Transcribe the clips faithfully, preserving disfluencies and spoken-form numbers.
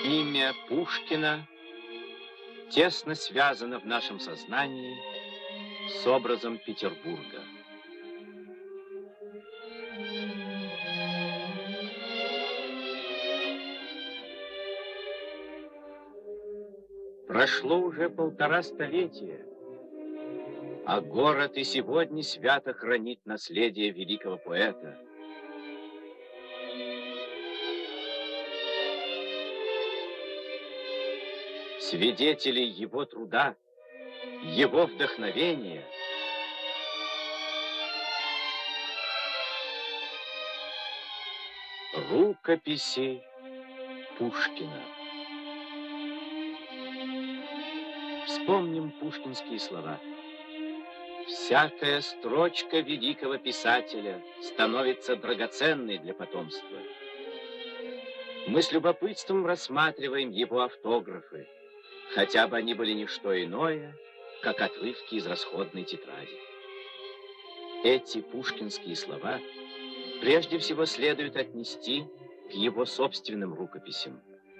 Имя Пушкина тесно связано в нашем сознании с образом Петербурга. Прошло уже полтора столетия, а город и сегодня свято хранит наследие великого поэта. Свидетелей его труда, его вдохновения рукописи Пушкина. Вспомним пушкинские слова. Всякая строчка великого писателя становится драгоценной для потомства. Мы с любопытством рассматриваем его автографы, хотя бы они были не что иное, как отрывки из расходной тетради. Эти пушкинские слова прежде всего следует отнести к его собственным рукописям.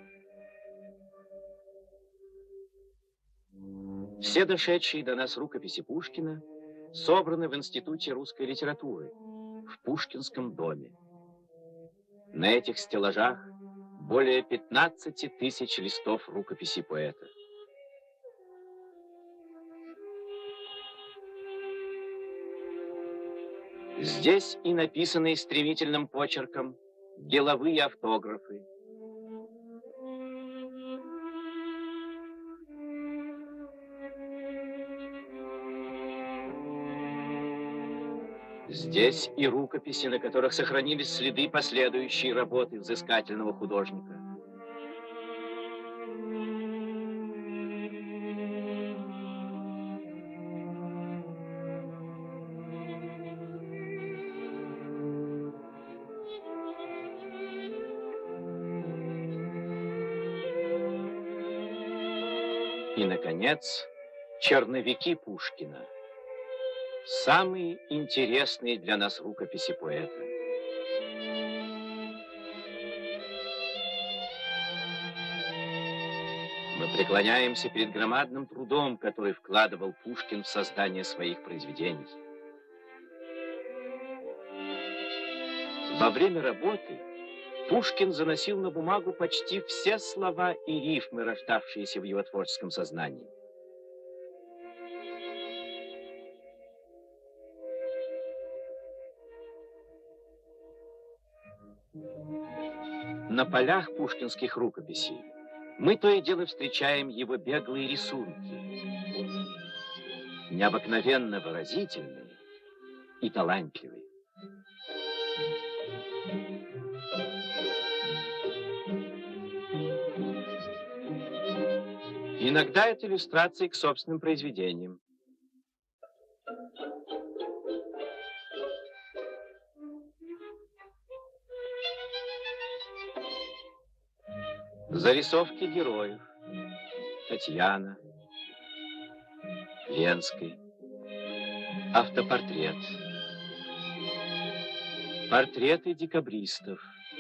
Все дошедшие до нас рукописи Пушкина собраны в Институте русской литературы, в Пушкинском доме. На этих стеллажах более пятнадцати тысяч листов рукописи поэта. Здесь и написанные стремительным почерком деловые автографы. Здесь и рукописи, на которых сохранились следы последующей работы взыскательного художника. И, наконец, черновики Пушкина. Самые интересные для нас рукописи поэта. Мы преклоняемся перед громадным трудом, который вкладывал Пушкин в создание своих произведений. Во время работы Пушкин заносил на бумагу почти все слова и рифмы, рождавшиеся в его творческом сознании. На полях пушкинских рукописей мы то и дело встречаем его беглые рисунки, необыкновенно выразительные и талантливые. Иногда это иллюстрации к собственным произведениям. Зарисовки героев. Татьяна, Ленский, автопортрет, портреты декабристов,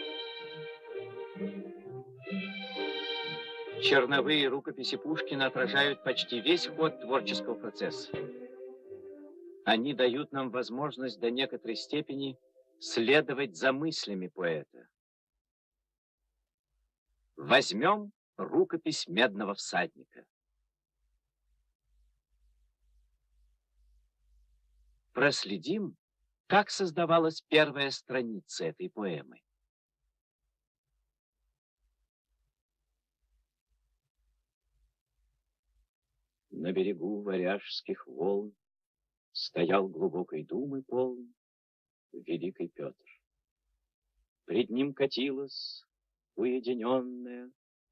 черновые рукописи Пушкина отражают почти весь ход творческого процесса. Они дают нам возможность до некоторой степени следовать за мыслями поэта. Возьмем рукопись «Медного всадника». Проследим, как создавалась первая страница этой поэмы. На берегу варяжских волн стоял глубокой думы полн великий Петр. Пред ним катилась уединенная.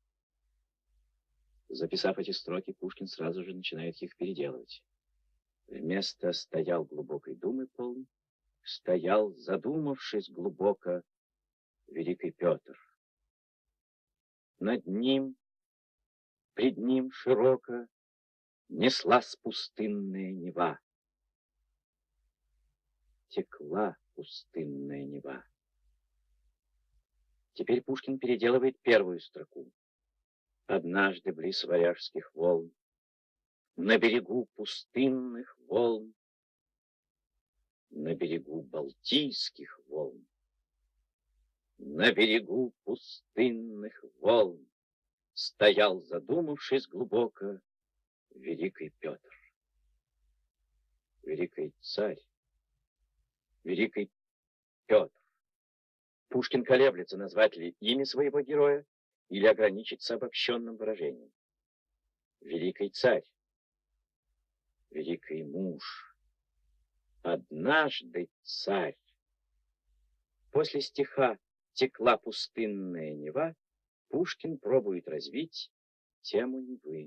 Записав эти строки, Пушкин сразу же начинает их переделывать. Вместо «стоял глубокой думы полн» стоял, задумавшись глубоко, великий Петр. Над ним, пред ним широко неслась пустынная Нева. Текла пустынная Нева. Теперь Пушкин переделывает первую строку. Однажды близ варяжских волн, на берегу пустынных волн, на берегу Балтийских волн, на берегу пустынных волн стоял, задумавшись глубоко, великий Петр. Великий царь, великий Петр. Пушкин колеблется, назвать ли имя своего героя или ограничиться обобщенным выражением. Великий царь, великий муж, однажды царь. После стиха «Текла пустынная Нева» Пушкин пробует развить тему Невы.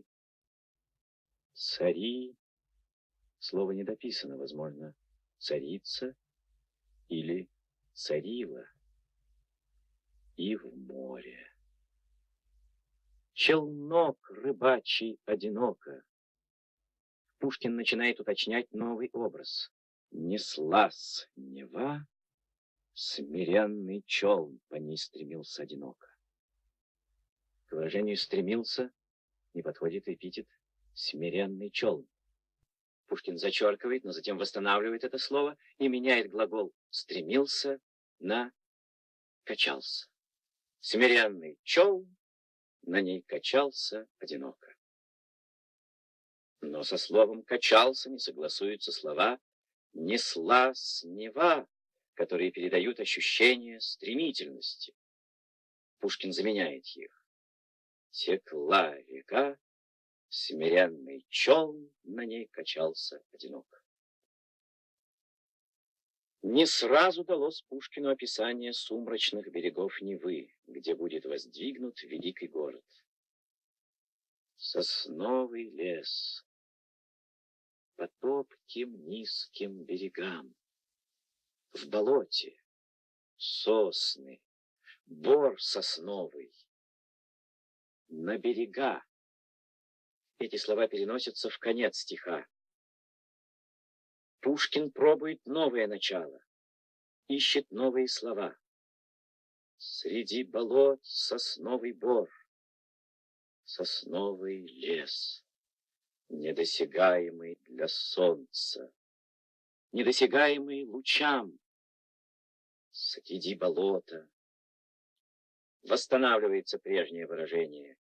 Цари, слово не дописано, возможно, царица или царила. И в море. Челнок рыбачий одиноко. Пушкин начинает уточнять новый образ. Неслась Нева, смиренный челн по ней стремился одиноко. К выражению «стремился» не подходит эпитет «смиренный челн». Пушкин зачеркивает, но затем восстанавливает это слово и меняет глагол «стремился» на «качался». Смиренный челн на ней качался одиноко. Но со словом «качался» не согласуются слова «неслась Нева», которые передают ощущение стремительности. Пушкин заменяет их. Текла река, смиренный челн на ней качался одиноко. Не сразу далось Пушкину описание сумрачных берегов Невы, где будет воздвигнут великий город. Сосновый лес по топким низким берегам, в болоте сосны, бор сосновый, на берега. Эти слова переносятся в конец стиха. Пушкин пробует новое начало, ищет новые слова. Среди болот сосновый бор, сосновый лес, недосягаемый для солнца, недосягаемый лучам. Среди болота восстанавливается прежнее выражение.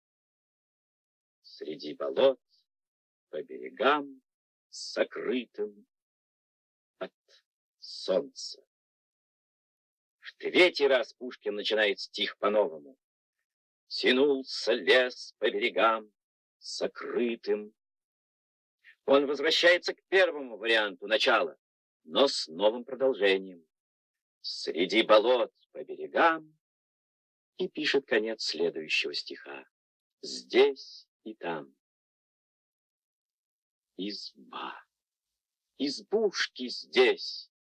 Среди болот по берегам сокрытым от солнца. В третий раз Пушкин начинает стих по-новому. Тянулся лес по берегам сокрытым. Он возвращается к первому варианту начала, но с новым продолжением. Среди болот по берегам, и пишет конец следующего стиха. Здесь и там. Изба. Избушки здесь.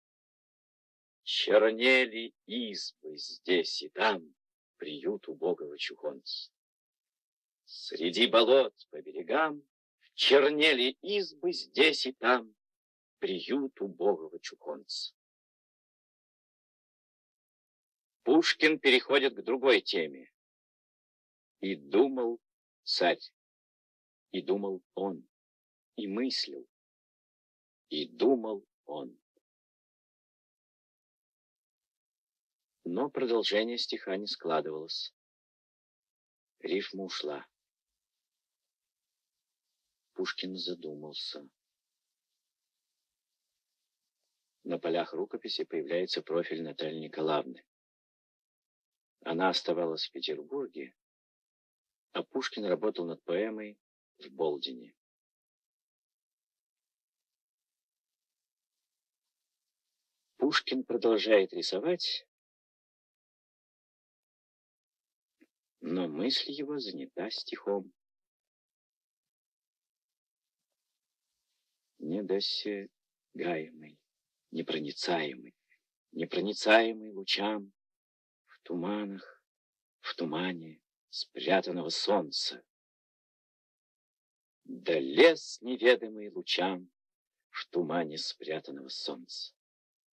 Чернели избы здесь и там. Приют убогого чухонца. Среди болот по берегам чернели избы здесь и там. Приют убогого чухонца. Пушкин переходит к другой теме. И думал царь, и думал он, и мыслил, и думал он. Но продолжение стиха не складывалось. Рифма ушла. Пушкин задумался. На полях рукописи появляется профиль Натальи Николаевны. Она оставалась в Петербурге, а Пушкин работал над поэмой в Болдине. Пушкин продолжает рисовать, но мысль его занята стихом. Недосягаемый, непроницаемый, непроницаемый лучам в туманах, в тумане спрятанного солнца. Да лес неведомый лучам в тумане спрятанного солнца.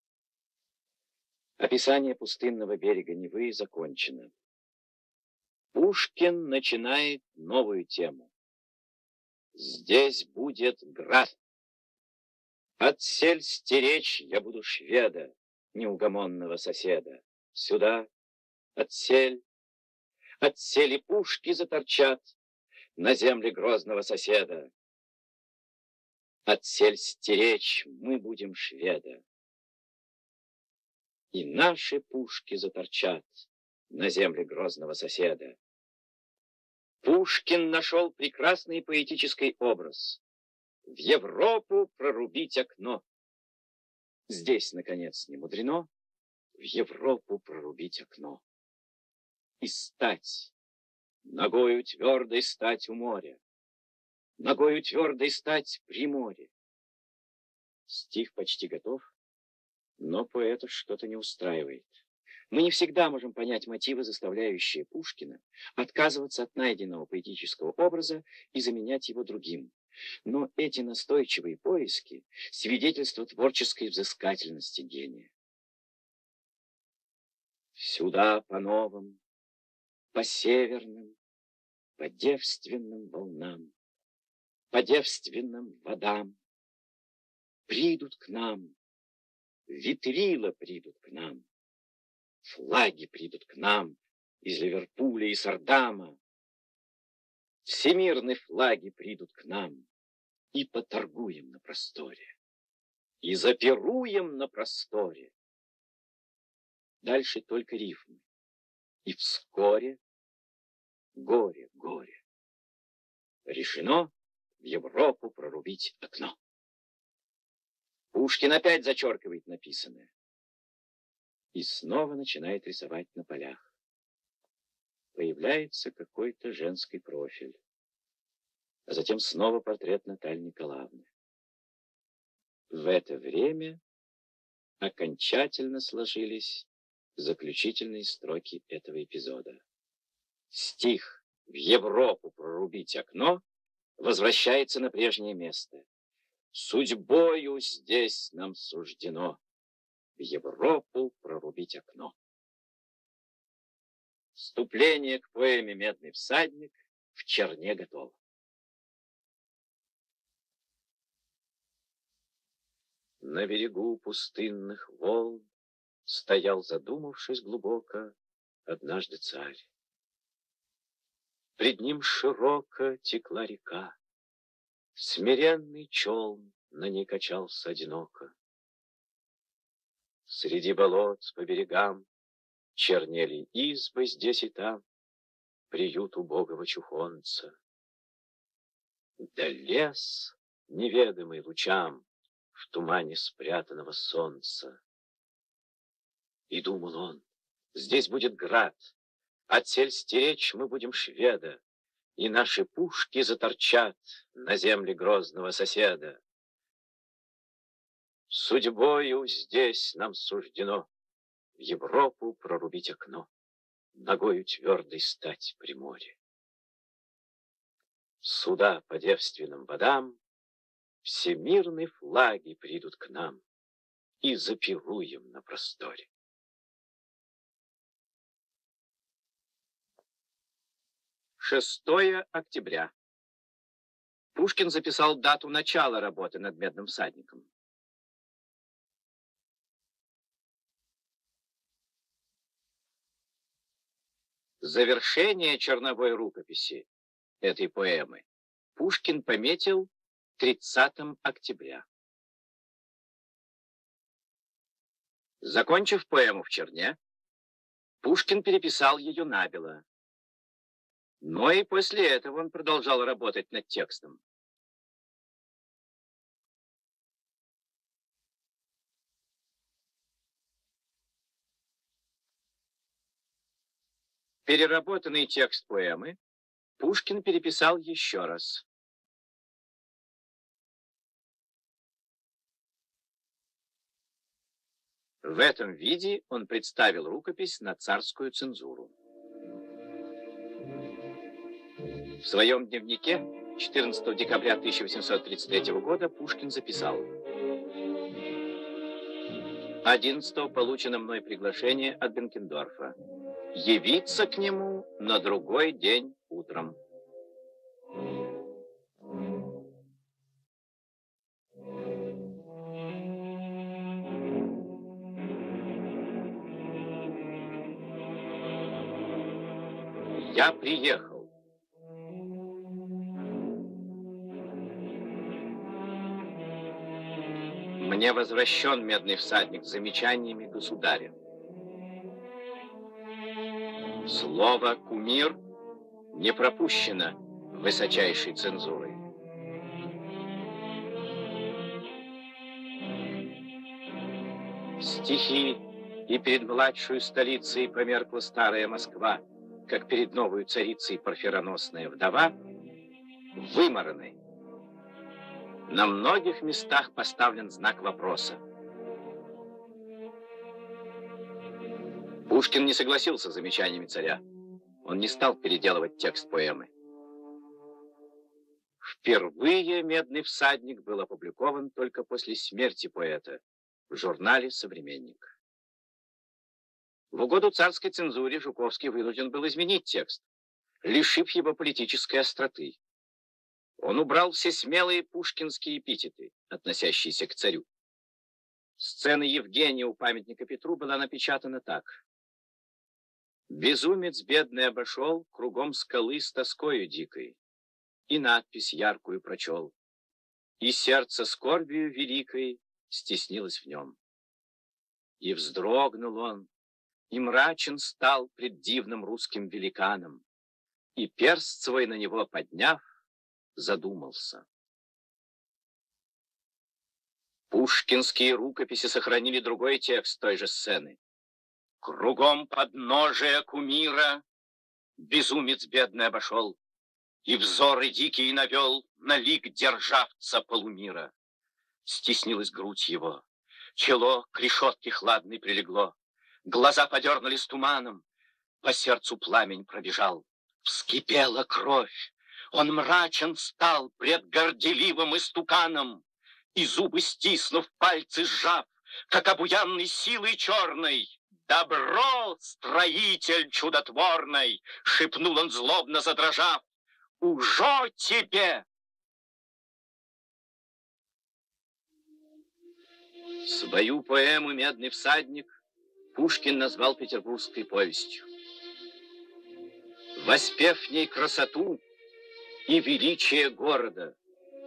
Описание пустынного берега Невы закончено. Пушкин начинает новую тему. Здесь будет град. Отсель стеречь я буду шведа, неугомонного соседа. Сюда отсель, отсель и пушки заторчат на земле грозного соседа. Отсель стеречь мы будем шведа. И наши пушки заторчат на земле грозного соседа. Пушкин нашел прекрасный поэтический образ. В Европу прорубить окно. Здесь, наконец, не мудрено в Европу прорубить окно. И стать, ногою твердой стать у моря, ногою твердой стать при море. Стих почти готов, но поэта что-то не устраивает. Мы не всегда можем понять мотивы, заставляющие Пушкина отказываться от найденного поэтического образа и заменять его другим. Но эти настойчивые поиски — свидетельство творческой взыскательности гения. Сюда по новым, по северным, по девственным волнам, по девственным водам придут к нам, ветрила придут к нам, флаги придут к нам из Ливерпуля и Сардама. Всемирные флаги придут к нам, и поторгуем на просторе, и запируем на просторе. Дальше только рифмы. И вскоре горе, горе. Решено в Европу прорубить окно. Пушкин опять зачеркивает написанное. И снова начинает рисовать на полях. Появляется какой-то женский профиль. А затем снова портрет Натальи Николаевны. В это время окончательно сложились заключительные строки этого эпизода. Стих «В Европу прорубить окно» возвращается на прежнее место. Судьбою здесь нам суждено в Европу прорубить окно. Вступление к поэме «Медный всадник» в черне готово. На берегу пустынных волн стоял, задумавшись глубоко, однажды царь. Пред ним широко текла река, смиренный челн на ней качался одиноко. Среди болот по берегам чернели избы здесь и там, приют убогого чухонца. Да лес, неведомый лучам, в тумане спрятанного солнца. И думал он, здесь будет град, отсель стеречь мы будем шведа, и наши пушки заторчат на земле грозного соседа. Судьбою здесь нам суждено в Европу прорубить окно, ногою твердой стать при море. Суда по девственным водам всемирные флаги придут к нам, и запируем на просторе. шестое октября. Пушкин записал дату начала работы над «Медным всадником». Завершение черновой рукописи этой поэмы Пушкин пометил тридцатого октября. Закончив поэму в черне, Пушкин переписал ее набело. Но и после этого он продолжал работать над текстом. Переработанный текст поэмы Пушкин переписал еще раз. В этом виде он представил рукопись на царскую цензуру. В своем дневнике четырнадцатого декабря тысяча восемьсот тридцать третьего года Пушкин записал: одиннадцатого получено мной приглашение от Бенкендорфа. явиться к нему на другой день утром. Я приехал. Мне возвращен медный всадник с замечаниями государя. Слово «кумир» не пропущено высочайшей цензурой. Стихи «И перед младшую столицей померкла старая Москва, как перед новой царицей парфироносная вдова», вымараны. На многих местах поставлен знак вопроса. Пушкин не согласился с замечаниями царя. Он не стал переделывать текст поэмы. Впервые «Медный всадник» был опубликован только после смерти поэта в журнале «Современник». В угоду царской цензуре Жуковский вынужден был изменить текст, лишив его политической остроты. Он убрал все смелые пушкинские эпитеты, относящиеся к царю. Сцена Евгения у памятника Петру была напечатана так. «Безумец бедный обошел кругом скалы с тоскою дикой, и надпись яркую прочел, и сердце скорбию великой стеснилось в нем. И вздрогнул он, и мрачен стал пред дивным русским великаном, и перст свой на него подняв, задумался». Пушкинские рукописи сохранили другой текст той же сцены. «Кругом подножия кумира безумец бедный обошел, и взоры дикие навел на лик державца полумира. Стеснилась грудь его, чело к решетке хладной прилегло, глаза подернулись туманом, по сердцу пламень пробежал, вскипела кровь. Он мрачен стал пред горделивым истуканом, и зубы стиснув, пальцы сжав, как обуянный силой черной. «Добро, строитель чудотворный!» — шепнул он злобно задрожав. «Ужо тебе!» Свою поэму «Медный всадник» Пушкин назвал петербургской повестью. Воспев в ней красоту и величие города,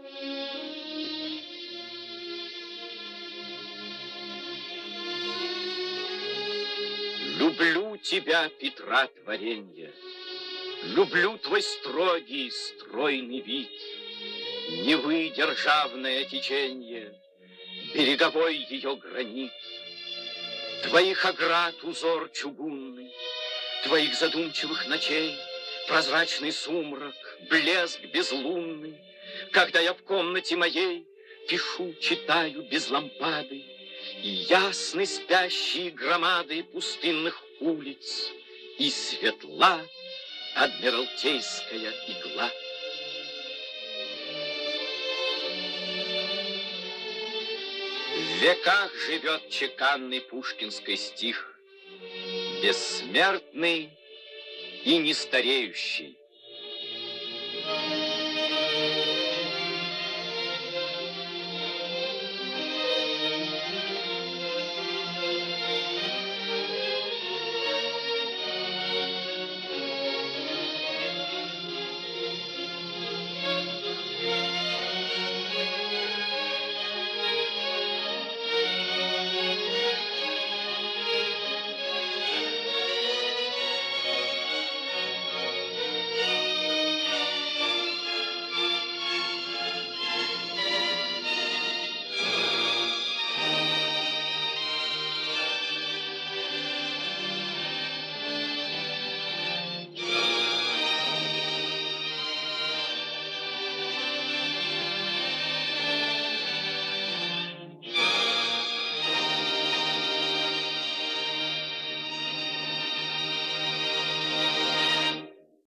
люблю тебя, Петра, творенье, люблю твой строгий, стройный вид, Невы державное теченье, береговой ее гранит, твоих оград узор чугунный, твоих задумчивых ночей прозрачный сумрак, блеск безлунный, когда я в комнате моей пишу, читаю без лампады, и ясны спящие громады пустынных улиц, и светла адмиралтейская игла. В веках живет чеканный пушкинский стих, бессмертный и нестареющий.